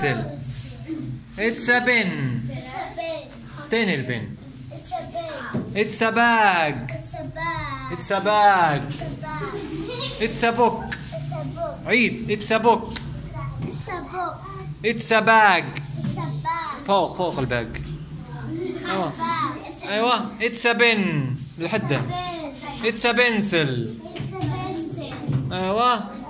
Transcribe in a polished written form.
pencil. It's a pen. تاني البن. It's a bag. It's a bag. It's a book. عيد. It's a book. It's a bag. فوق الباج. أيوة. It's a pen. لحده. It's a pencil. أيوة.